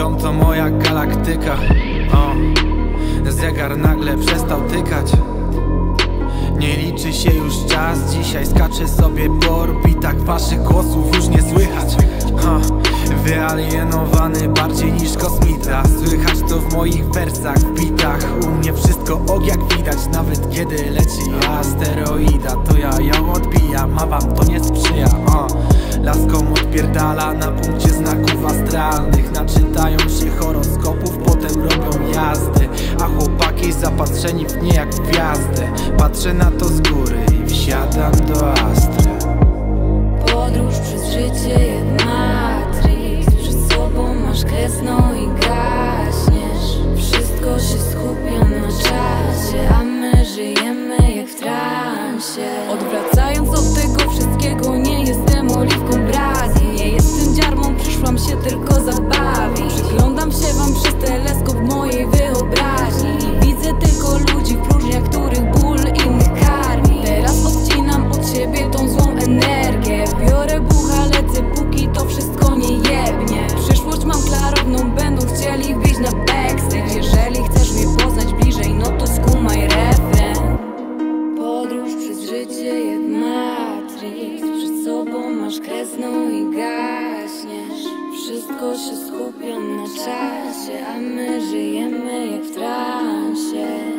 Dom to moja galaktyka. Zegar nagle przestał tykać. Nie liczy się już czas, dzisiaj skaczę sobie po orbitach. Waszych głosów już nie słychać. Wyalienowany bardziej niż kosmita. Słychać to w moich wersach, w bitach. U mnie wszystko ok jak widać. Nawet kiedy leci asteroida, to ja ją odbijam, a wam to nie sprzyja. Laską odpierdala na punkcie znaków astralnych. Naczytają się horoskopów, potem robią jazdy. A chłopaki zapatrzeni w nie jak w gwiazdę. Patrzę na to z góry i wsiadam do Astry. Podróż przez życie jak Matrix. Przed sobą masz kres, no i gaśniesz. Wszystko się skupia na czasie, a my żyjemy jak w transie. Odwracając od tego wszystkiego, nie jestem oliwką Brazylii. Nie jestem dziarmą, przyszłam się tylko zabawić. Przyglądam się wam przez teleskop mojej wyobraźni i widzę tylko ludzi w próżniach, których ból innych karmi. Teraz odcinam od siebie tą złą energię. Biorę bucha, lecę póki to wszystko nie jebnie. Przyszłość mam klarowną, będą chcieli wbić na backstage. Jeżeli chcesz mnie poznać bliżej, no to skumaj refren. Podróż przez życie jak Matrix. Przed sobą masz kres, no i gaśniesz. Wszystko się skupia na czasie, a my żyjemy jak w transie.